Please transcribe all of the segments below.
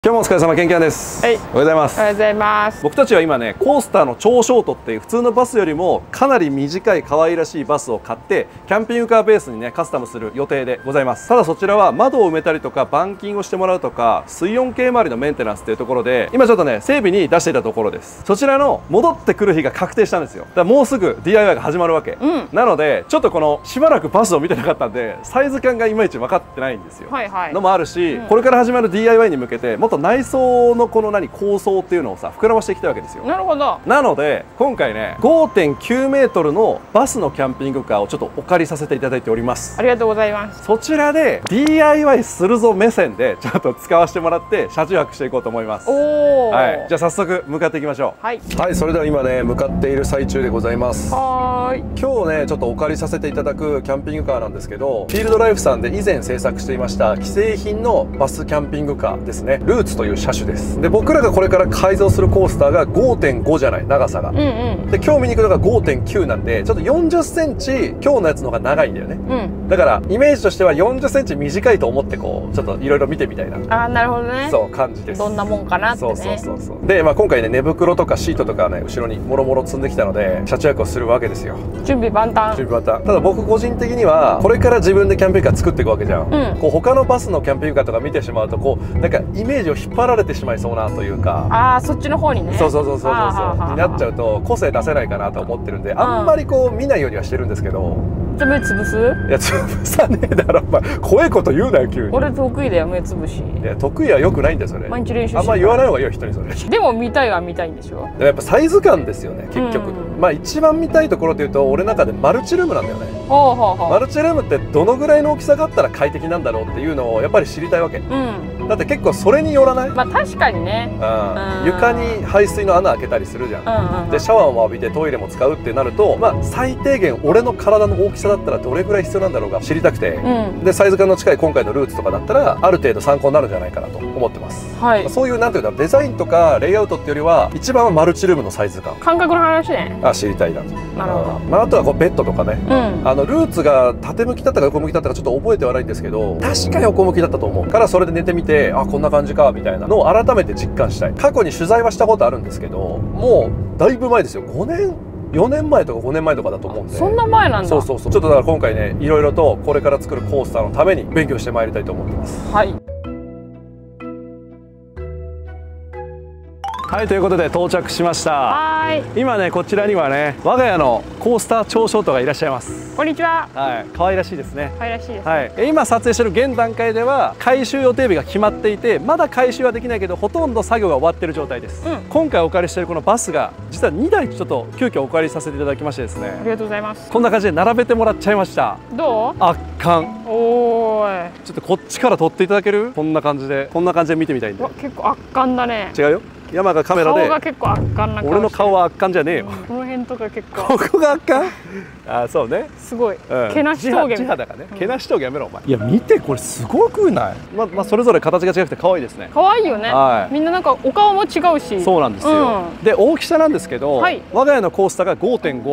今日もお疲れ様、ケンケンです。おはようございます。 おはようございます。 僕たちは今ね、コースターの超ショートっていう普通のバスよりもかなり短い可愛らしいバスを買ってキャンピングカーベースにねカスタムする予定でございます。ただそちらは窓を埋めたりとか板金をしてもらうとか水温計周りのメンテナンスっていうところで今ちょっとね整備に出していたところです。そちらの戻ってくる日が確定したんですよ。だからもうすぐ DIY が始まるわけ、なのでちょっとこのしばらくバスを見てなかったんでサイズ感がいまいち分かってないんですよ、のもあるし、これから始まる DIY に向けてもっと内装のこの構想っていうのをさ膨らましていきたいわけですよ。 なるほど。 なので今回ね 5.9 メートルのバスのキャンピングカーをちょっとお借りさせていただいております。 ありがとうございます。 そちらで DIY するぞ目線でちょっと使わせてもらって車中泊していこうと思います。はい、じゃあ早速向かっていきましょう。はい、それでは今ね向かっている最中でございます。今日ねちょっとお借りさせていただくキャンピングカーなんですけど、フィールドライフさんで以前制作していました既製品のバスキャンピングカーですね。ルーツという車種です。で僕らがこれから改造するコースターが 5.5 じゃない、長さが、で今日見に行くのが 5.9 なんでちょっと40センチ今日のやつの方が長いんだよね、だからイメージとしては40センチ短いと思ってこうちょっといろいろ見てみたいな、 なるほどね、 そう感じです。どんなもんかなってね。 そうで、今回ね寝袋とかシートとかね後ろにもろもろ積んできたので車中泊をするわけですよ。準備万端。ただ僕個人的にはこれから自分でキャンピングカー作っていくわけじゃん、こう他のバスのキャンピングカーとか見てしまうとこうなんかイメージを引っ張られてしまいそうなというか、そっちの方にね、そうになっちゃうと個性出せないかなと思ってるんで、あんまりこう見ないようにはしてるんですけど。 じゃあ目つぶす？ いや潰さねえだろお前、怖いこと言うなよ急に。 俺得意だよ目つぶし。 いや得意はよくないんだよそれ。毎日練習してる。あんま言わない方がいいよ人にそれ。 でも見たいは見たいんでしょ。 やっぱサイズ感ですよね結局。まあ一番見たいところというと俺の中でマルチルームなんだよね。マルチルームってどのぐらいの大きさがあったら快適なんだろうっていうのをやっぱり知りたいわけ。だって結構それによらない？まあ確かにね。 床に排水の穴開けたりするじゃん。でシャワーも浴びてトイレも使うってなると、まあ最低限俺の体の大きさだったらどれぐらい必要なんだろうが知りたくて、でサイズ感の近い今回のルーツとかだったらある程度参考になるんじゃないかなと思ってます。そういうなんていうんだろう、デザインとかレイアウトっていうよりは一番はマルチルームのサイズ感、 感覚の話ね。 知りたいなと。 なるほど。 まああとはこうベッドとかね、ルーツが縦向きだったか横向きだったかちょっと覚えてはないんですけど、確か横向きだったと思うからそれで寝てみて、こんな感じかみたいなのを改めて実感したい。過去に取材はしたことあるんですけど、もうだいぶ前ですよ。4年前とか5年前とかだと思うんで。そんな前なんだ。ちょっとだから今回ねいろいろとこれから作るコースターのために勉強してまいりたいと思ってます。はい、ということで到着しました。今ねこちらにはね我が家のコースター超ショートがいらっしゃいます。 こんにちは。 可愛らしいですね。 可愛らしいです。 今撮影してる現段階では回収予定日が決まっていて、まだ回収はできないけどほとんど作業が終わってる状態です。今回お借りしているこのバスが実は2台ちょっと急遽お借りさせていただきましてですね。 ありがとうございます。こんな感じで並べてもらっちゃいました。どう？圧巻。おーい。ちょっとこっちから撮っていただける？こんな感じで見てみたいんで。 結構圧巻だね。 違うよ。山がカメラで。 顔が結構圧巻な顔。 俺の顔は圧巻じゃねえよ。 この辺とか結構。 ここが圧巻？そうね。 すごい。けなし峠。 地肌がね。けなし峠やめろお前。いや見てこれすごくない？まあそれぞれ形が違くて可愛いですね。可愛いよね。みんななんかお顔も違うし。 そうなんですよ。で大きさなんですけど、我が家のコースターが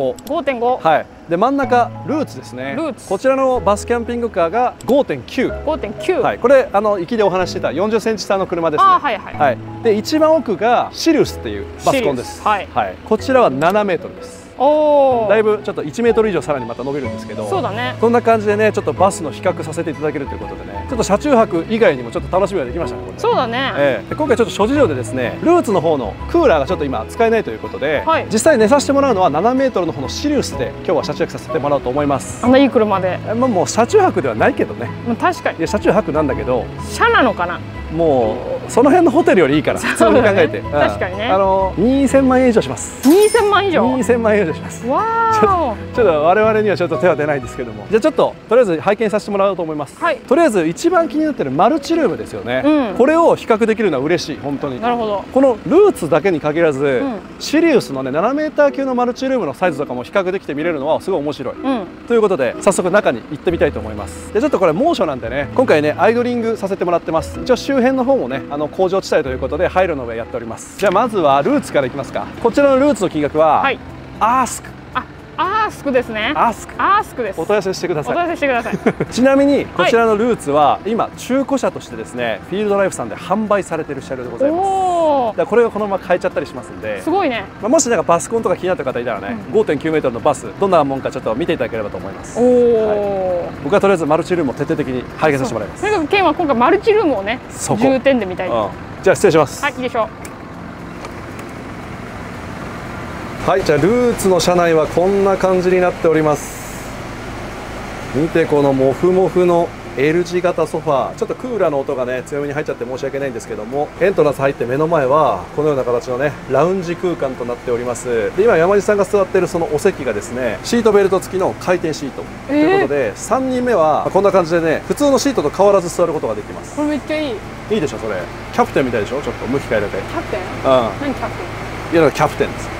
5.5。5.5。で真ん中ルーツですね。こちらのバスキャンピングカーが 5.9。これ行きでお話してた40センチ差の車ですね。で一番奥がシリウスっていうバスコンです。こちらは7メートルです。だいぶちょっと1メートル以上さらにまた伸びるんですけど、そうだね。こんな感じでねちょっとバスの比較させていただけるということでね、ちょっと車中泊以外にもちょっと楽しみができましたねこれ。そうだね。今回ちょっと諸事情でですねルーツの方のクーラーがちょっと今使えないということで、実際寝させてもらうのは7メートルの方のシリウスで今日は車中泊させてもらおうと思います。あんないい車で。もう車中泊ではないけどね。確かに。いや車中泊なんだけど。車なのかな。もうその辺のホテルよりいいから普通に考えて。確かにね。2000万円以上します。2000万以上？2000万円以上します。わー。ちょっと我々にはちょっと手は出ないですけども、じゃあちょっととりあえず拝見させてもらおうと思います。とりあえず一番気になってるマルチルームですよね。これを比較できるのは嬉しい本当に。なるほど。このルーツだけに限らず、シリウスのね7メーター級のマルチルームのサイズとかも比較できて見れるのはすごい面白い。ということで早速中に行ってみたいと思います。でちょっとこれ猛暑なんでね今回ねアイドリングさせてもらってます。一応周辺の方もね工場地帯ということで廃炉の上やっております。じゃあまずはルーツからいきますか。こちらのルーツの金額は、アースク。アースクですね。 アスクです。お問い合わせしてください。 お問い合わせしてください。 ちなみにこちらのルーツは今中古車としてですね、フィールドライフさんで販売されている車両でございます。だからこれがこのまま買えちゃったりしますんで、 すごいね。 もしなんかバスコンとか気になった方いたらね、5.9 メートルのバスどんなもんかちょっと見ていただければと思います。僕はとりあえずマルチルームを徹底的に拝見させてもらいます。 とにかくケンは今回マルチルームをね、重点で見たい。 じゃあ失礼します。 はい、いいでしょう。 はい、じゃあルーツの車内はこんな感じになっております。見てこのモフモフの L 字型ソファー、ちょっとクーラーの音がね強めに入っちゃって申し訳ないんですけども、エントランス入って目の前はこのような形のねラウンジ空間となっております。で今山地さんが座っているそのお席がですねシートベルト付きの回転シートということで、3人目はこんな感じでね普通のシートと変わらず座ることができます。 これめっちゃいい。 いいでしょそれ。キャプテンみたいでしょ。ちょっと向き変えれて。キャプテン？ 何キャプテン？ いやだからキャプテンです。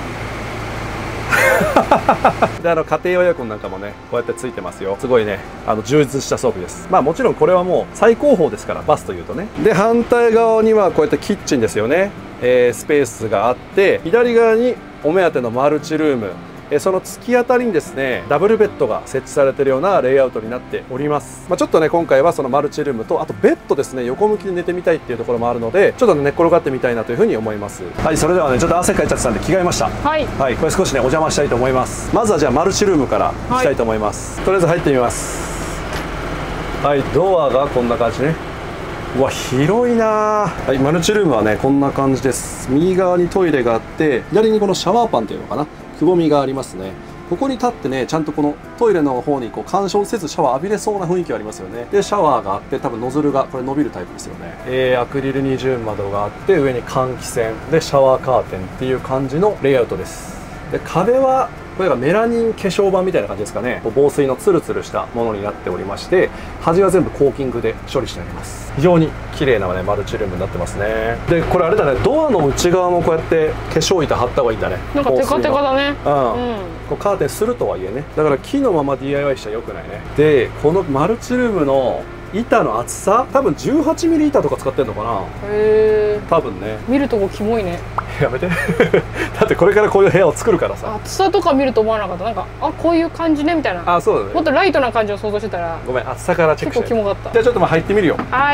で家庭用エアコンなんかもねこうやってついてますよ。すごいね充実した装備です。まあもちろんこれはもう最高峰ですからバスというとね。で反対側にはこうやってキッチンですよね、スペースがあって左側にお目当てのマルチルーム、その突き当たりにですねダブルベッドが設置されているようなレイアウトになっております。ちょっとね今回はそのマルチルームとあとベッドですね横向きで寝てみたいっていうところもあるのでちょっと、ね、寝っ転がってみたいなというふうに思います。はい、それではねちょっと汗かいちゃってたんで着替えました。はい、はい、これ少しねお邪魔したいと思います。まずはじゃあマルチルームから行きたいと思います。とりあえず入ってみます。はい、ドアがこんな感じね。うわ広いな。はい、マルチルームはねこんな感じです。右側にトイレがあって左にこのシャワーパンっていうのかなくぼみがありますね。ここに立ってねちゃんとこのトイレの方にこう干渉せずシャワー浴びれそうな雰囲気がありますよね。でシャワーがあって多分ノズルがこれ伸びるタイプですよね。アクリル二重窓があって上に換気扇でシャワーカーテンっていう感じのレイアウトです。で壁はこれがメラニン化粧板みたいな感じですかね。防水のツルツルしたものになっておりまして端は全部コーキングで処理してあります。非常に綺麗なねマルチルームになってますね。でこれあれだねドアの内側もこうやって化粧板貼った方がいいんだね。 なんかテカテカだね。 こうカーテンするとはいえねだから木のまま DIY しちゃよくないね。でこのマルチルームの板の厚さ多分18ミリ板とか使ってんのかな。へえ。多分ね。 見るとこキモいね。 やめてだってこれからこういう部屋を作るからさ。 厚さとか見ると思わなかった。なんかこういう感じねみたいな。 あ、そうだね。 もっとライトな感じを想像してたらごめん厚さからチェックして。 結構キモかった。 じゃあちょっと入ってみるよ。 はい。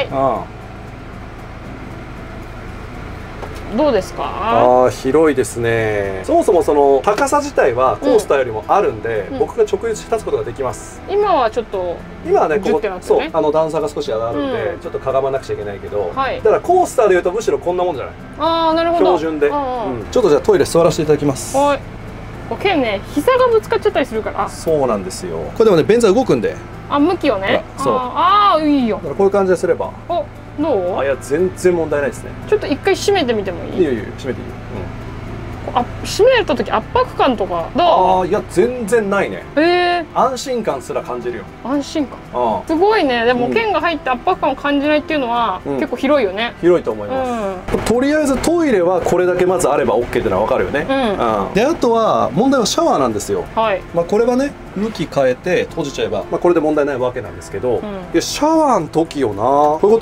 どうですか？ 広いですね。そもそもその高さ自体はコースターよりもあるんで、僕が直立して立つことができます。 今はちょっと今はねここそう段差が少し上がるんで、ちょっとかがまなくちゃいけないけど、だからコースターでいうとむしろこんなもんじゃない。 ああなるほど。 標準で、ちょっとじゃあトイレ座らせていただきます。はい。 ケンね膝がぶつかっちゃったりするから。 そうなんですよ。これでもね便座動くんで。 向きをね。そう。いいよ。 だからこういう感じですれば。 どう？ いや全然問題ないですね。 ちょっと一回閉めてみてもいい？ いいよ閉めていいよ。 閉めた時圧迫感とかどう？ いや全然ないね。安心感すら感じるよ。 安心感。すごいね。でも剣が入って圧迫感を感じないっていうのは結構広いよね。 広いと思います。とりあえずトイレはこれだけまずあれば OK っていうのは分かるよね。であとは問題はシャワーなんですよ。はい。これはね向き変えて閉じちゃえばこれで問題ないわけなんですけど、シャワーの時よな。こういうこと？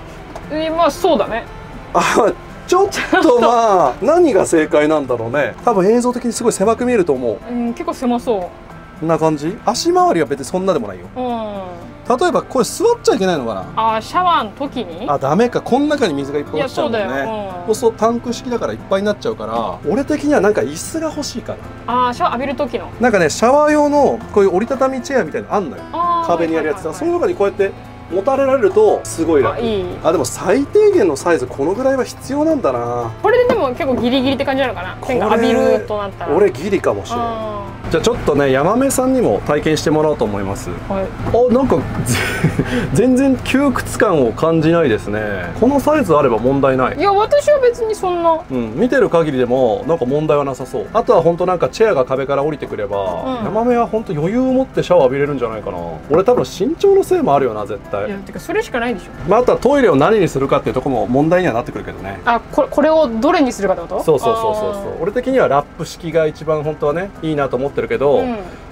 まあそうだね。 ちょっと何が正解なんだろうね。多分映像的にすごい狭く見えると思う。 結構狭そう。 こんな感じ。足回りは別にそんなでもないよ。例えばこれ座っちゃいけないのかな。シャワーの時にダメか。この中に水がいっぱい落ちちゃうんだよね。そうするとタンク式だからいっぱいになっちゃうから、俺的にはなんか椅子が欲しいかな。シャワー浴びる時のなんかねシャワー用のこういう折りたたみチェアみたいなのあんのよ。壁にあるやつだ。その中にこうやって持たれられるとすごい楽。でも最低限のサイズこのぐらいは必要なんだな。これででも結構ギリギリって感じなのかな。剣が浴びるとなったら俺ギリかもしれない。じゃあちょっとねヤマメさんにも体験してもらおうと思います。なんか全然窮屈感を感じないですね。このサイズあれば問題ない。いや私は別にそんな見てる限りでもなんか問題はなさそう。あとは本当なんかチェアが壁から降りてくれば、ヤマメは本当余裕を持ってシャワー浴びれるんじゃないかな。俺多分身長のせいもあるよな絶対。いやてかそれしかないでしょ。あとはトイレを何にするかっていうところも問題にはなってくるけどね。これをどれにするかってこと？そう。俺的にはラップ式が一番本当はねいいなと思ってるけど、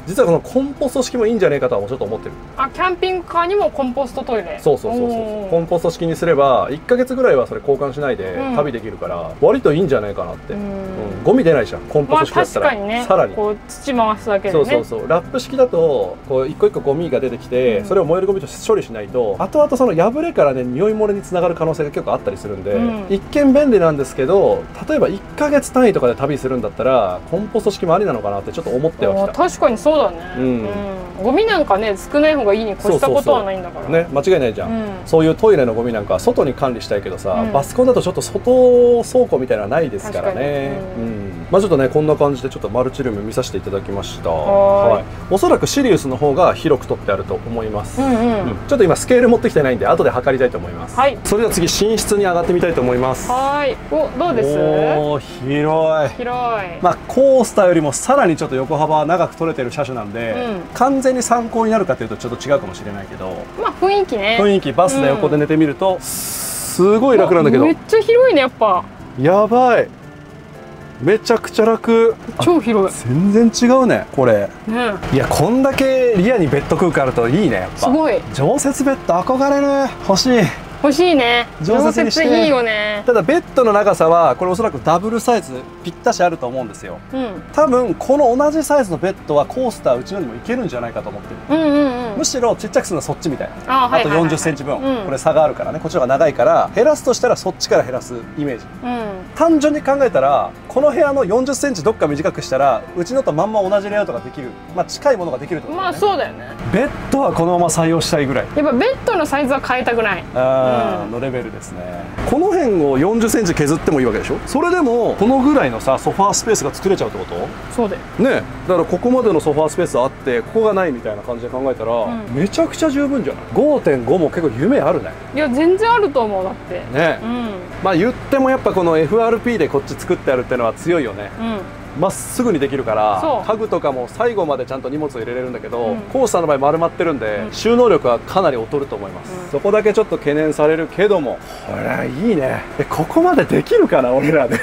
実はこのコンポスト式もいいんじゃねえかとはちょっと思ってる。 あ、キャンピングカーにもコンポストトイレ。 そうそうそうそう。コンポスト式にすれば1ヶ月ぐらいはそれ交換しないで旅できるから、割といいんじゃないかなって。ゴミ出ないじゃん、コンポスト式だったら。 確かにね。 さらにこう土回すだけでね。 そうそうそう。ラップ式だとこう一個一個ゴミが出てきて、それを燃えるゴミとして処理しないと、後々その破れからね匂い漏れにつながる可能性が結構あったりするんで、一見便利なんですけど、例えば1ヶ月単位とかで旅するんだったらコンポスト式もありなのかなってちょっと思ってはきた。 確かにそうだね。ゴミなんかね少ない方がいいに越したことはないんだからね。間違いないじゃん。そういうトイレのゴミなんかは外に管理したいけどさ、バスコンだとちょっと外倉庫みたいなのはないですからね。まあちょっとねこんな感じでちょっとマルチルーム見させていただきました。はい。おそらくシリウスの方が広く取ってあると思います。ちょっと今スケール持ってきてないんで後で測りたいと思います。はい。それでは次寝室に上がってみたいと思います。 はい。お、どうです？ おお、広い。 広い。 まあコースターよりもさらにちょっと横幅は長く取れてる車種なんで、完全に参考になるかというとちょっと違うかもしれないけど、 まあ雰囲気ね。 雰囲気バスで横で寝てみるとすごい楽なんだけど。 めっちゃ広いねやっぱ。 やばい。めちゃくちゃ楽。 超広い。 全然違うねこれ。いやこんだけリアにベッド空間あるといいねやっぱ。すごい。 常設ベッド憧れる。欲しい。 欲しいね。常設にしていいよね。 ただベッドの長さはこれおそらくダブルサイズぴったしあると思うんですよ。多分この同じサイズのベッドはコースターうちのにもいけるんじゃないかと思ってる。むしろちっちゃくするのはそっちみたいな。あと40センチ分これ差があるからね、こっちの方が長いから減らすとしたらそっちから減らすイメージ。単純に考えたらこの部屋の40センチどっか短くしたらうちのとまんま同じレイアウトができる、まあ近いものができるってことだよね。 まあそうだよね。 ベッドはこのまま採用したいぐらい。 やっぱベッドのサイズは変えたくないのレベルですね。この辺を40センチ削ってもいいわけでしょ。それでもこのぐらいのさソファースペースが作れちゃうってこと。 そうだよね。だからここまでのソファースペースあってここがないみたいな感じで考えたら、めちゃくちゃ十分じゃない。 5.5 も結構夢あるね。 いや全然あると思う。だってね。まあ言ってもやっぱこの FRP でこっち作ってあるっていうのは強いよね。まっすぐにできるから家具とかも最後までちゃんと荷物を入れれるんだけど、コースターの場合丸まってるんで、収納力はかなり劣ると思います。そこだけちょっと懸念されるけども、これいいね。ここまでできるかな俺らで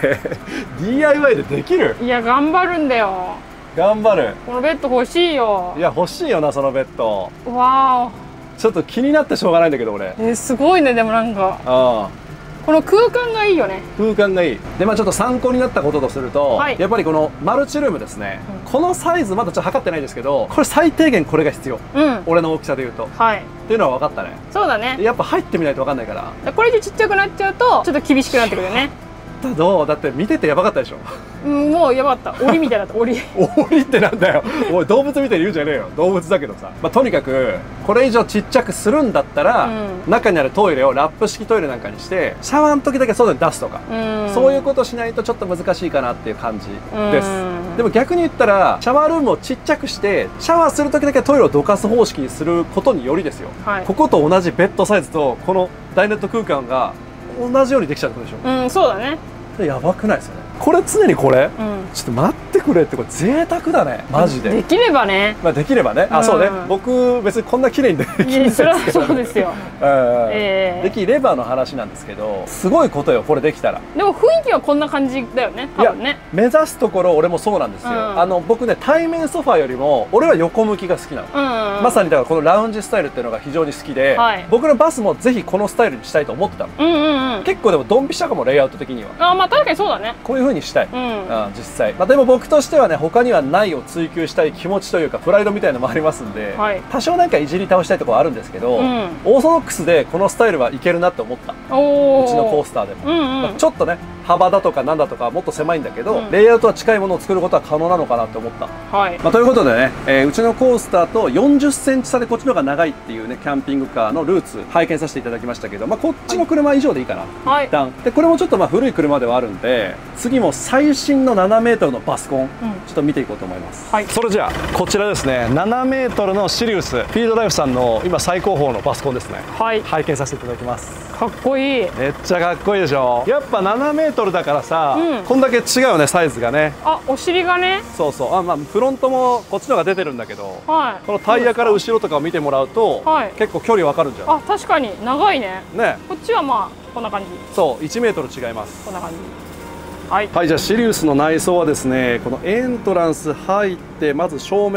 DIY でできる。いや頑張るんだよ。 頑張る。 このベッド欲しいよ。 いや欲しいよなそのベッド。 わー、ちょっと気になってしょうがないんだけど俺。 すごいね。でもなんかこの空間がいいよね。 空間がいい。でまあちょっと参考になったこととすると、やっぱりこのマルチルームですね、このサイズまだちょっと測ってないですけど、これ最低限これが必要。俺の大きさでいうと。っていうのは分かったね。そうだね。やっぱ入ってみないと分かんないから。これでちっちゃくなっちゃうとちょっと厳しくなってくるよね。だって見ててやばかったでしょ。 もうやばかった。檻みたいだった。檻ってなんだよ。おい動物みたいに言うんじゃねえよ。動物だけどさ、まあ、とにかくこれ以上ちっちゃくするんだったら、中にあるトイレをラップ式トイレなんかにしてシャワーの時だけ外に出すとか、そういうことしないとちょっと難しいかなっていう感じです。でも逆に言ったらシャワールームをちっちゃくしてシャワーする時だけトイレをどかす方式にすることによりですよ、ここと同じベッドサイズとこのダイネット空間が同じようにできちゃうってことでしょ。そうだね。やばくないですよね。これ常にこれ、ちょっと待ってくれって、これ贅沢だねマジで。できればね。まあできればね。あ、そうね。僕別にこんな綺麗にできないですけど。そうですよ。できればの話なんですけど、すごいことよこれできたら。でも雰囲気はこんな感じだよね。多分ね。目指すところ俺もそうなんですよ。僕ね対面ソファーよりも俺は横向きが好きなの。まさにだからこのラウンジスタイルっていうのが非常に好きで、僕のバスもぜひこのスタイルにしたいと思ってたの。結構でもドンピシャかもレイアウト的には。あ、まあ確かにそうだね。こういう風にしたい。実際。まあでも僕としてはね他にはないを追求したい気持ちというかプライドみたいなのもありますんで、多少なんかいじり倒したいところはあるんですけど、オーソドックスでこのスタイルはいけるなって思った。うちのコースターでも。ちょっとね幅だとかなんだとかもっと狭いんだけど、レイアウトは近いものを作ることは可能なのかなって思った。まあということでね、うちのコースターと40センチ差でこっちの方が長いっていうねキャンピングカーのルーツ拝見させていただきましたけど、まあこっちの車以上でいいかな、一旦。でこれもちょっとまあ古い車ではあるんで、次も最新の7メートルのバスコン、ちょっと見ていこうと思います。それじゃあこちらですね、7メートルのシリウスフィールドライフさんの今最高峰のバスコンですね。拝見させていただきます。かっこいい。めっちゃかっこいいでしょ。やっぱ7メートルだからさ、こんだけ違うよねサイズがね。あ、お尻がね。そうそう。まあフロントもこっちのが出てるんだけど、このタイヤから後ろとかを見てもらうと、結構距離わかるんじゃない。あ、確かに長いね。ね。こっちはまあこんな感じ。そう、1メートル違います。こんな感じ。はい、じゃあシリウスの内装はですね、このエントランス入ってまず正面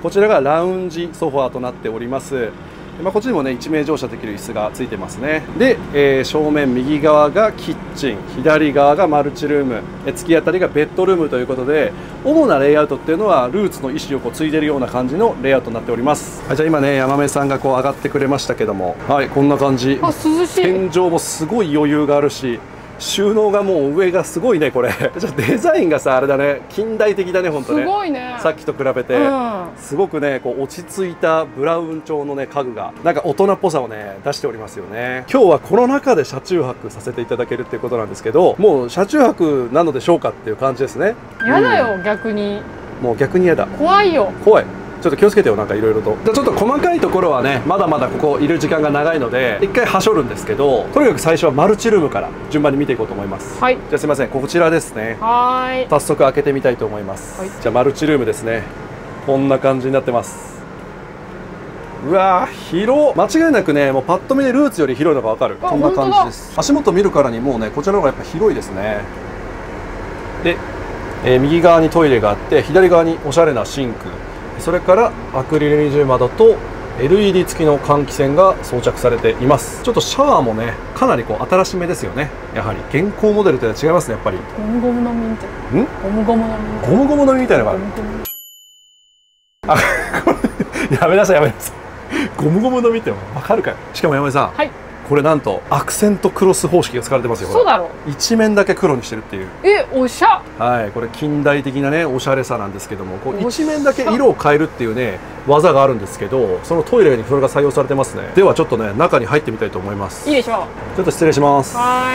こちらがラウンジソファーとなっております。こっちにもね1名乗車できる椅子がついてますね。で、正面右側がキッチン、左側がマルチルーム、突き当たりがベッドルームということで、主なレイアウトっていうのはルーツの意思を継いでるような感じのレイアウトになっております。じゃあ今ね山目さんが上がってくれましたけども、はい、こんな感じ。 涼しい。 天井もすごい余裕があるし、収納がもう上がすごいねこれ。じゃあデザインがさあれだね、近代的だね本当ね。 すごいね。 さっきと比べて、すごくね落ち着いたブラウン調のね家具がなんか大人っぽさをね出しておりますよね。今日はこの中で車中泊させていただけるっていうことなんですけど、もう車中泊なのでしょうかっていう感じですね。 やだよ、逆に。 もう逆にやだ。 怖いよ。 怖い。ちょっと気をつけてよ、なんかいろいろと。じゃあちょっと細かいところはねまだまだここいる時間が長いので一回はしょるんですけど、とにかく最初はマルチルームから順番に見ていこうと思います。 はい。 じゃあすいません、こちらですね。 はい。 早速開けてみたいと思います。はい、じゃあマルチルームですね。こんな感じになってます。うわー広。間違いなくねもうパッと見でルーツより広いのが分かる。こんな感じです。足元見るからにもうねこちらの方がやっぱ広いですね。で、右側にトイレがあって左側におしゃれなシンク、それからアクリル二重窓と LED 付きの換気扇が装着されています。ちょっとシャワーもねかなり新しめですよね。やはり現行モデルとは違いますね、やっぱり。 ゴムゴムの実みたいな。ゴムゴムの実。 ゴムゴムの実みたいなのがある。あ、これやめなさいやめなさい。ゴムゴムの実って分かるかよ。しかも山根さん、はい、これなんとアクセントクロス方式が使われてますよ。 そうだろう。 一面だけ黒にしてるっていう。 おしゃ。 はい、これ近代的なねおしゃれさなんですけども、こう一面だけ色を変えるっていうね技があるんですけど、そのトイレにそれが採用されてますね。ではちょっとね中に入ってみたいと思います。 いいでしょう。 ちょっと失礼します。 はい。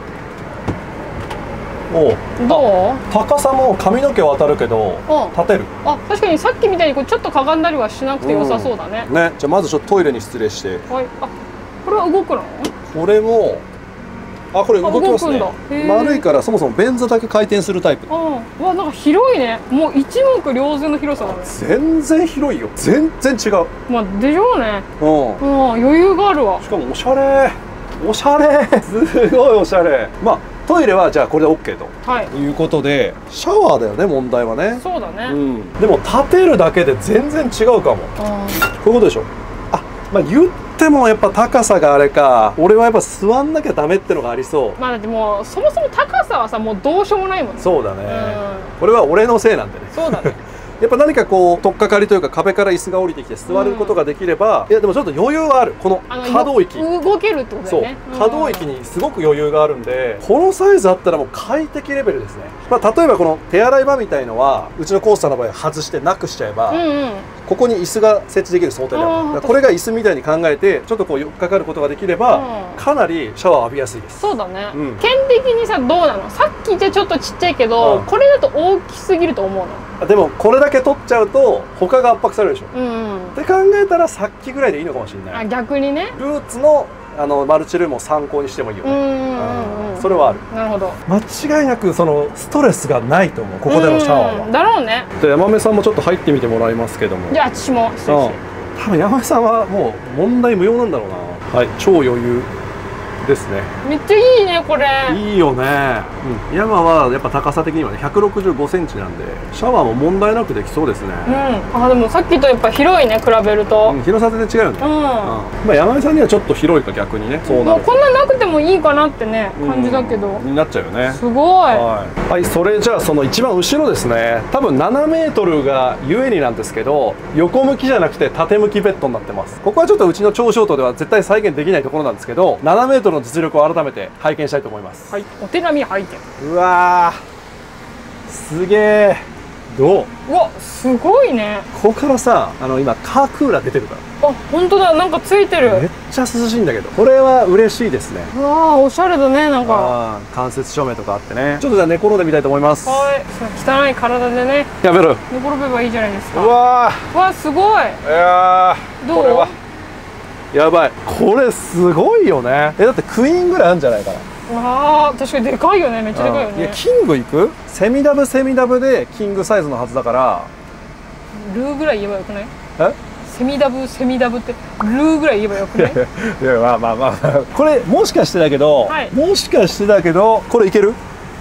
おどう？ 高さも髪の毛は当たるけど立てる。 あ、確かにさっきみたいにちょっとかがんだりはしなくて良さそうだね。 ね、じゃあまずちょっとトイレに失礼して。 はい。あ、これは動くの？ これもこれ動きますね。丸いからそもそも便座だけ回転するタイプ。 わ、なんか広いね。もう一目瞭然の広さだね。 全然広いよ。全然違う。 まあでしょうね。余裕があるわ。 しかもおしゃれ。おしゃれ。すごいおしゃれ。まあトイレはじゃあこれで OK ということで、シャワーだよね問題はね。 そうだね。 でも立てるだけで全然違うかも。こういうことでしょ。まあ言ってもやっぱ高さがあれか。俺はやっぱ座んなきゃダメってのがありそう。 まあだってもうそもそも高さはさもうどうしようもないもんね。 そうだね。これは俺のせいなんでね。 そうだね。 やっぱ何か取っかかりというか壁から椅子が降りてきて座ることができれば、いやでもちょっと余裕はある。この可動域動けるってことだよね。 可動域にすごく余裕があるんで、このサイズあったらもう快適レベルですね。まあ例えばこの手洗い場みたいのはうちのコースターの場合外してなくしちゃえば、ここに椅子が設置できる想定だよ。これが椅子みたいに考えてちょっと寄っかかることができれば、かなりシャワー浴びやすいです。 そうだね。剣的にさどうなの？さっきじゃちょっとちっちゃいけど、これだと大きすぎると思うの。 でもこれだけ取っちゃうと他が圧迫されるでしょ。って考えたらさっきぐらいでいいのかもしれない。 逆にね。 ルーツのマルチルームを参考にしてもいいよね。それはある。 なるほど。 間違いなくそのストレスがないと思う、ここでのシャワーは。 だろうね。 で山目さんもちょっと入ってみてもらいますけども。 じゃあ私も失礼して。 多分山目さんはもう問題無用なんだろうな。はい、超余裕ですね。 めっちゃいいねこれ。 いいよね。山はやっぱ高さ的にはね165センチなんでシャワーも問題なくできそうですね。 でもさっきとやっぱ広いね比べると。 広さ全然違うよね。まあ山根さんにはちょっと広いか逆にね。そうなる。 こんななくてもいいかなってね感じだけど。 になっちゃうよね。 すごい。 はい、それじゃあその一番後ろですね。多分7メートルがゆえになんですけど、横向きじゃなくて縦向きベッドになってます。ここはちょっとうちの超ショートでは絶対再現できないところなんですけど、7メートルの実力を改めて拝見したいと思います。 はい、お手並み拝見。 うわー、すげえ。どう？ うわ、すごいね。 ここからさ、今カークーラー出てるから。 あ、本当だ、なんかついてる。 めっちゃ涼しいんだけど、これは嬉しいですね。 うわー、おしゃれだね、なんか。 間接照明とかあってね。ちょっとじゃあ寝転んでみたいと思います。 はい。汚い体でね。 やめろ。 寝転べばいいじゃないですか。 うわー。 うわ、すごい。 いやー、どう？これはやばい。これすごいよね。だってクイーンぐらいあるんじゃないかな。 あー、確かにでかいよね。めっちゃでかいよね。 いや、キングいく？セミダブでキングサイズのはずだから。 ルーぐらい言えばよくない？ え？ セミダブってルーぐらい言えばよくない？ いや、まあこれもしかしてだけど、 はい、 もしかしてだけどこれいける？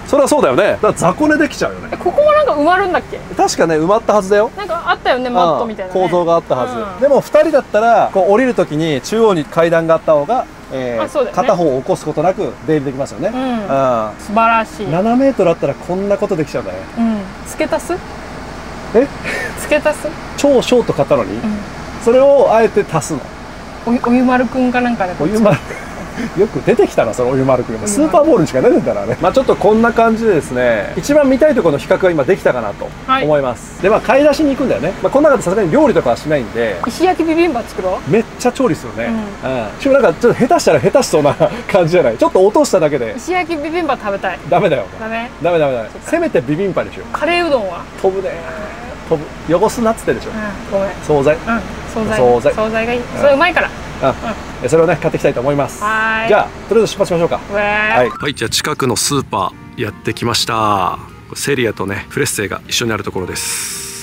それはそうだよね。だから雑魚寝できちゃうよね。 ここもなんか埋まるんだっけ？ 確かね、埋まったはずだよ。 なんかあったよね、マットみたいな構造があったはず。でも2人だったらこう降りるときに中央に階段があった方が片方を起こすことなく出入りできますよね。 素晴らしい。 7メートルあったらこんなことできちゃうんだね。 付け足す？ え？ 付け足す？ 超ショート買ったのに、それをあえて足すの。 おゆまるくんかなんかで。 おゆまるよく出てきたな、そのおゆまるくん。スーパーボールにしか出てんだからね。まあちょっとこんな感じでですね、一番見たいところの比較が今できたかなと思います。で、まあ買い出しに行くんだよね。まあこの中でさすがに料理とかはしないんで、 石焼きビビンバ作ろう。 めっちゃ調理するね。しかもなんかちょっと下手したら下手しそうな感じじゃない。ちょっと落としただけで。 石焼きビビンバ食べたい。 ダメだよ。 ダメ。 せめてビビンバにしよう。 カレーうどんは飛ぶね。飛ぶ。汚すなっつってでしょ。 ごめん。 惣菜。 惣菜がいい。それうまいから。 それをね買っていきたいと思います。じゃあとりあえず出発しましょうか。はい、じゃあ近くのスーパーやってきました。セリアとねフレッセが一緒にあるところです。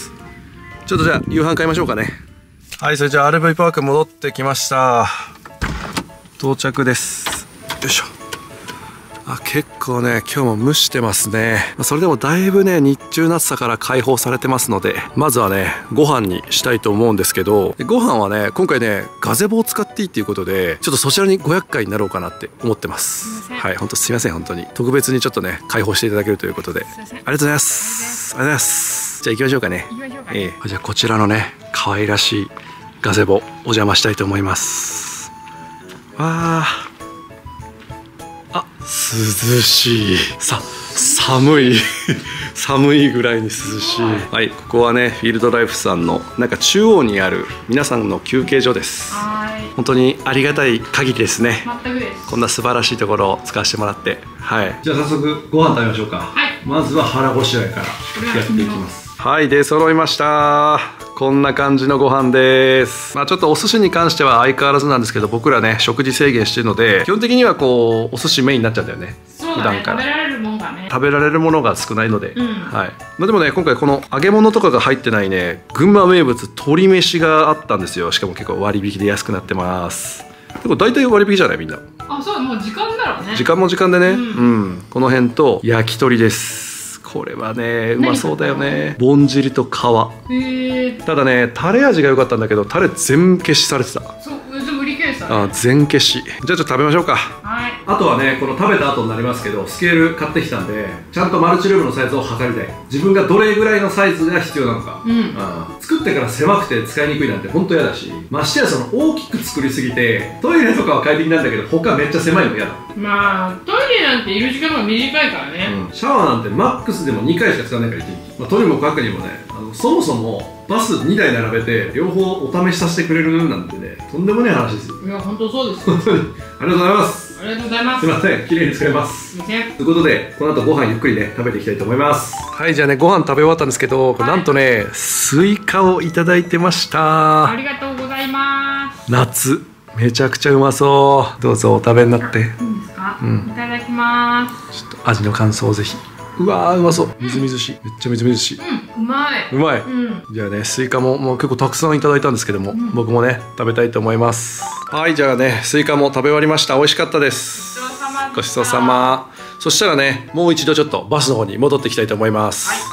ちょっとじゃあ夕飯買いましょうかね。はい、それじゃあ RV パーク戻ってきました。到着です。よいしょ。結構ね今日も蒸してますね。それでもだいぶね日中の暑さから解放されてますので、まずはねご飯にしたいと思うんですけど、ご飯はね今回ねガゼボを使っていいっていうことで、ちょっとそちらにご厄介になろうかなって思ってます。はい、本当すいません。本当に特別にちょっとね解放していただけるということで、ありがとうございます。ありがとうございます。じゃあ行きましょうかね。じゃあこちらのね可愛らしいガゼボお邪魔したいと思います。わー、涼しい。寒い寒いぐらいに涼しい。はい、ここはねフィールドライフさんのなんか中央にある皆さんの休憩所です。本当にありがたい限りですね。全くです。こんな素晴らしいところを使わせてもらって、はい。じゃあ早速ご飯食べましょうか。はい。まずは腹ごしらえからやっていきます。はい、出揃いました。こんな感じのご飯です。まあちょっとお寿司に関しては相変わらずなんですけど、僕らね食事制限してるので基本的にはこうお寿司メインになっちゃうんだよね。普段から食べられるものがね、食べられるものが少ないので、はい。まあでもね今回この揚げ物とかが入ってないね群馬名物鶏飯があったんですよ。しかも結構割引で安くなってます。でも大体割引じゃないみんな。 そう、もう時間だろうね。 時間も時間でね。この辺と焼き鳥です。これはねうまそうだよね。ぼんじりと皮。ただねタレ味が良かったんだけどタレ全消しされてた。そう、売り切れてたね。全消し。じゃあちょっと食べましょうか。はい。あとはねこの食べた後になりますけどスケール買ってきたんでちゃんとマルチルームのサイズを測りたい。自分がどれぐらいのサイズが必要なのか。作ってから狭くて使いにくいなんて本当嫌だし、ましてやその大きく作りすぎてトイレとかは快適なんだけど他めっちゃ狭いの嫌だ。まあトイレなんている時間が短いからね。シャワーなんてマックスでも2回しか使わないから1日。とにもかくにもねそもそもバス2台並べて両方お試しさせてくれるなんてねとんでもない話ですよ。いや本当そうです。本当にありがとうございます。ありがとうございます。すいません、綺麗に使います。すいません。ということでこの後ご飯ゆっくりね食べていきたいと思います。はい、じゃあねご飯食べ終わったんですけど、なんとねスイカをいただいてました。ありがとうございます。夏めちゃくちゃうまそう。どうぞお食べになって。いいですか。いただきます。ちょっと味の感想をぜひ。うわーうまそう。みずみずしい。めっちゃみずみずしい。うまい。うまい。じゃあねスイカももう結構たくさんいただいたんですけども、僕もね食べたいと思います。はい、じゃあねスイカも食べ終わりました。美味しかったです。ごちそうさま。そしたらねもう一度ちょっとバスの方に戻っていきたいと思います。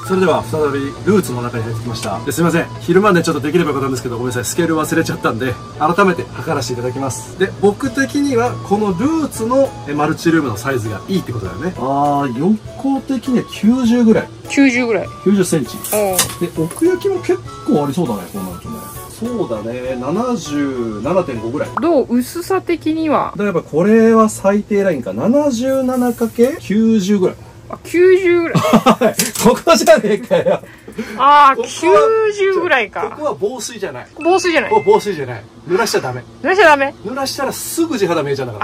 それでは再びルーツの中に入ってきました。すいません、昼間でちょっとできればよかったんですけどごめんなさい、スケール忘れちゃったんで改めて測らせていただきます。で僕的にはこのルーツのマルチルームのサイズがいいってことだよね。横的には90ぐらい。90ぐらい。90センチ。で奥行きも結構ありそうだね。こうなるとね。そうだね、77.5 ぐらい。どう薄さ的には。だからこれは最低ラインか。77×90 ぐらい。90ぐらい。ここじゃねえかよ。90ぐらいか。ここは防水じゃない。防水じゃない。防水じゃない。濡らしちゃダメ。濡らしちゃダメ。濡らしたらすぐ地肌見えちゃうんだから。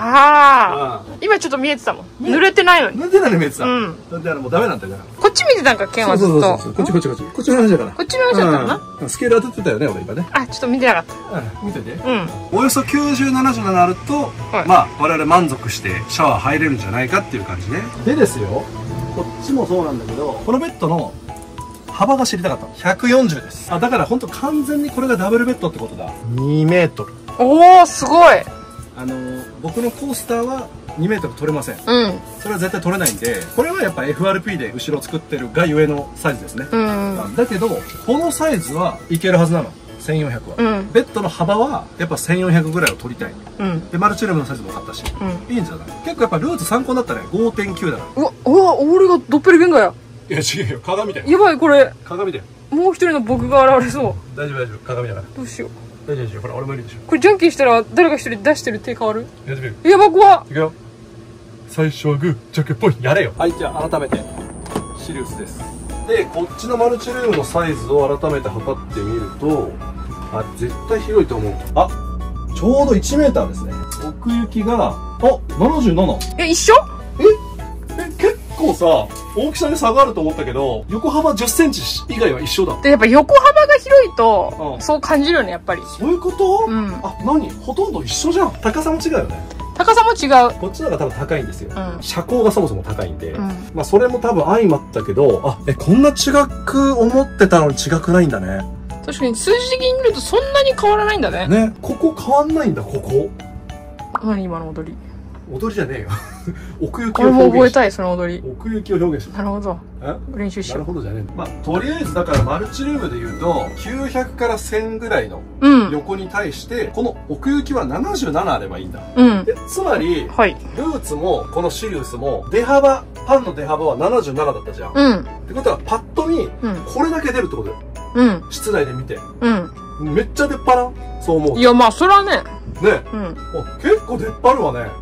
今ちょっと見えてたもん。濡れてないのに。濡れてないのに見えてた。だってもうダメなんだよ。こっち見てたんか、ケンはずっと。こっちこっちこっち。こっちの話だから。こっちの話だったな。スケール当ててたよね、俺今ね。ちょっと見てなかった。見てて。およそ90、70になると、まあ我々満足してシャワー入れるんじゃないかっていう感じね。でですよ。こっちもそうなんだけど、このベッドの幅が知りたかった。140です。だから本当完全にこれがダブルベッドってことだ。2メートル。おお、すごい。僕のコースターは 2メートル取れません。それは絶対取れないんで、これはやっぱ FRP で後ろ作ってるがゆえのサイズですね。だけどこのサイズはいけるはずなの。1400は、ベッドの幅はやっぱ1400ぐらいを取りたい、でマルチルームのサイズも買ったし、いいんじゃない。結構やっぱルーツ参考になったね。 5.9 だから。うわ俺がドッペルゲンガーや。いや違うよ、鏡だよ。やばい、これ鏡だよ。もう一人の僕が現れそう。大丈夫大丈夫、鏡だから。どうしよう。大丈夫大丈夫、ほら俺もいるでしょ。これジャンキーしたら誰か一人出してる手変わる。やってみる。やば、怖っ。いくよ。最初はグージャケっぽい。やれよ。はい、じゃあ改めてシリウスです。でこっちのマルチルームのサイズを改めて測ってみると、あ、絶対広いと思う。あ、ちょうど1メーターですね。奥行きが、あ、77。一緒？結構さ、大きさに差があると思ったけど、横幅10センチ以外は一緒だ。で、やっぱ横幅が広いと、そう感じるよね、やっぱり。そういうこと？あ、何？ほとんど一緒じゃん。高さも違うよね。高さも違う。こっちの方が多分高いんですよ。車高がそもそも高いんで。まあそれも多分相まったけど、あ、こんな違く思ってたのに違くないんだね。確かに数字的に見るとそんなに変わらないんだね。ね、ここ変わんないんだ、ここ。何今の踊り。踊りじゃねえよ。奥行きを表現して。俺も覚えたい、その踊り。奥行きを表現して。なるほど。練習しよう。なるほどじゃねえ。まあ、とりあえずだからマルチルームで言うと、900から1000ぐらいの横に対して、この奥行きは77あればいいんだ。つまり、ルーツもこのシリウスも、パンの出幅は77だったじゃん。ってことは、パッと見、これだけ出るってことだよ。室内で見て。めっちゃ出っ張らん？そう思う。いや、まあ、それはね。ね。結構出っ張るわね。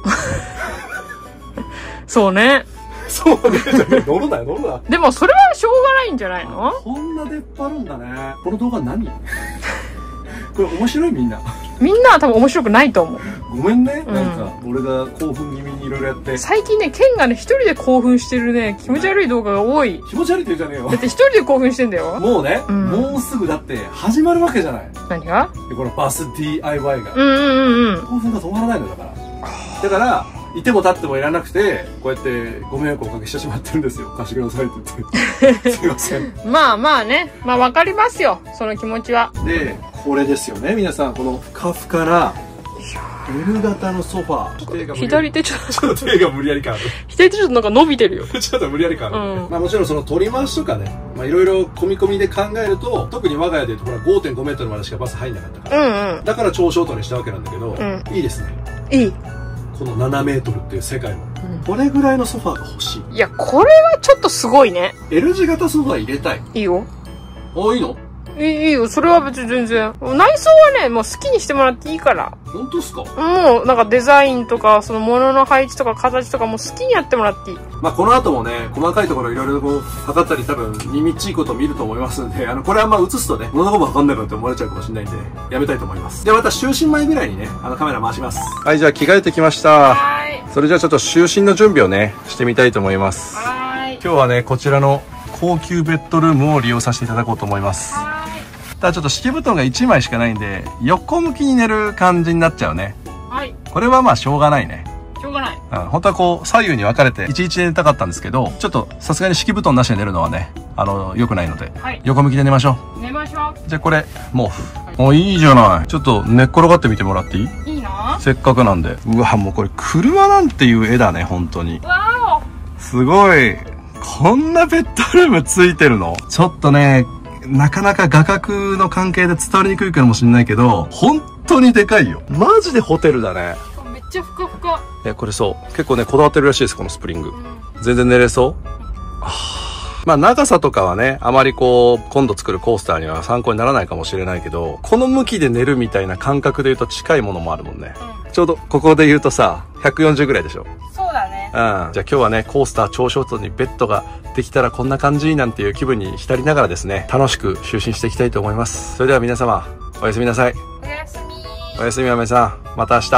そうね。そうね。乗るなよ、乗るな。でも、それはしょうがないんじゃないの？こんな出っ張るんだね。この動画何？これ面白い？みんな。みんなは多分面白くないと思う。ごめんね。なんか、俺が興奮気味にいろいろやって。最近ね、ケンがね、一人で興奮してるね、気持ち悪い動画が多い。気持ち悪いって言うじゃねえよ。だって一人で興奮してんだよ。もうね、もうすぐだって始まるわけじゃない。何が？このバス DIY が。興奮が止まらないのだから。だから、いても立ってもいらなくて、こうやってご迷惑をおかけしてしまってるんですよ。貸してくださいって言って。すいません。まあまあね。まあわかりますよ。その気持ちは。で、これですよね。皆さん、このふかふかな、L 型のソファー。左手ちょっと手が無理やり感ある。左手ちょっとなんか伸びてるよ。ちょっと無理やり感ある。まあもちろんその取り回しとかね、まあいろいろ込み込みで考えると、特に我が家で言うとほら 5.5 メートルまでしかバス入んなかったから。だから超ショートにしたわけなんだけど、いいですね。いい。この7メートルっていう世界も。これぐらいのソファーが欲しい。いや、これはちょっとすごいね。L 字型ソファー入れたい。いいよ。あ、いいの？いいよ、それは別に全然。内装はね、もう好きにしてもらっていいから。本当っすか？もう、なんかデザインとか、その物の配置とか形とかも好きにやってもらっていい。まあ、この後もね、細かいところいろいろこう、測ったり多分、にみっちいことを見ると思いますんで、これはまあ映すとね、物のことわかんないかって思われちゃうかもしれないんで、やめたいと思います。で、また就寝前ぐらいにね、カメラ回します。はい、じゃあ着替えてきました。はい。それじゃあちょっと就寝の準備をね、してみたいと思います。はい。今日はね、こちらの高級ベッドルームを利用させていただこうと思います。ただちょっと敷布団が1枚しかないんで、横向きに寝る感じになっちゃうね。はい。これはまあしょうがないね。しょうがない。本当はこう、左右に分かれて、いちいち寝たかったんですけど、ちょっとさすがに敷布団なしで寝るのはね、良くないので、はい、横向きで寝ましょう。寝ましょう。じゃあこれ、毛布。はい、いいじゃない。ちょっと寝っ転がってみてもらっていい？いいな。せっかくなんで。うわ、もうこれ車なんていう絵だね、本当に。わお。すごい。こんなベッドルームついてるの？ちょっとね、なかなか画角の関係で伝わりにくいかもしれないけど、本当にでかいよ。マジでホテルだね。めっちゃふかふか。これそう。結構ね、こだわってるらしいです、このスプリング。全然寝れそう？まあ長さとかはね、あまりこう、今度作るコースターには参考にならないかもしれないけど、この向きで寝るみたいな感覚で言うと近いものもあるもんね。ちょうどここで言うとさ、140ぐらいでしょ。そうだね。じゃあ今日はね、コースター超ショートにベッドができたらこんな感じなんていう気分に浸りながらですね、楽しく就寝していきたいと思います。それでは皆様、おやすみなさい。おやすみ。おやすみ、あめさん。また明日。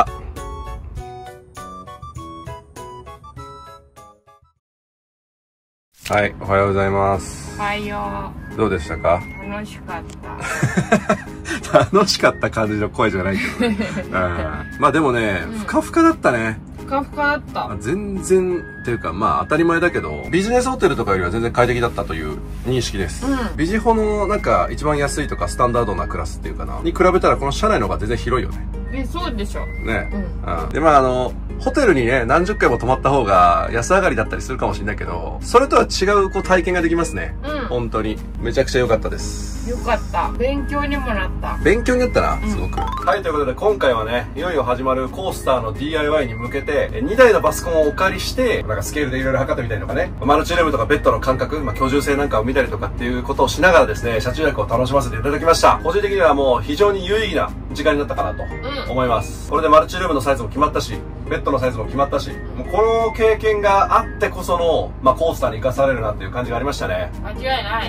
はい、おはようございます。おはよう。どうでしたか？楽しかった。楽しかった感じの声じゃないけどね。まあでもね、ふかふかだったね。ふかふかだった。全然、っていうかまあ当たり前だけど、ビジネスホテルとかよりは全然快適だったという認識です。ビジホのなんか一番安いとかスタンダードなクラスっていうかな、に比べたらこの車内の方が全然広いよね。 そうでしょ。 ね。で、まあホテルにね、何十回も泊まった方が安上がりだったりするかもしれないけど、それとは違う体験ができますね。本当に。めちゃくちゃ良かったです。 よかった。勉強にもなった。 勉強になったな、すごく。はい、ということで今回はね、いよいよ始まるコースターの DIY に向けて、2台のバスコンをお借りして、なんかスケールでいろいろ測ってみたりとかね、マルチルームとかベッドの感覚、居住性なんかを見たりとかっていうことをしながらですね、車中泊を楽しませていただきました。個人的にはもう非常に有意義な時間になったかなと思います。これでマルチルームのサイズも決まったし、ベッドのサイズも決まったし、もうこの経験があってこその、コースターに生かされるなっていう感じがありましたね。 間違いない。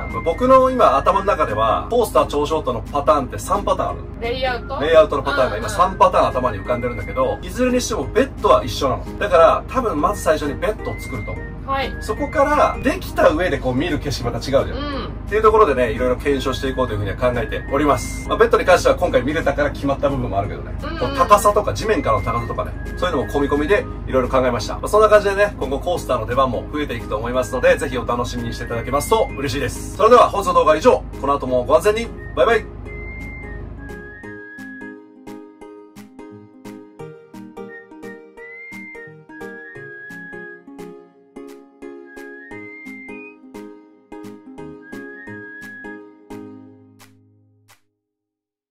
僕の今頭の中では、コースター超ショートのパターンって3パターンある。 レイアウトのパターンが今3パターン頭に浮かんでるんだけど、いずれにしてもベッドは一緒なの。だから、多分まず最初にベッドを作ると思う。 はい。 そこから、できた上でこう見る景色また違うじゃん。っていうところでね、いろいろ検証していこうというふうには考えております。ベッドに関しては今回見れたから決まった部分もあるけどね。高さとか地面からの高さとかね、そういうのも込み込みでいろいろ考えました。そんな感じでね、今後コースターの出番も増えていくと思いますので、ぜひお楽しみにしていただけますと嬉しいです。それでは本日の動画は以上。この後もご安全に。バイバイ。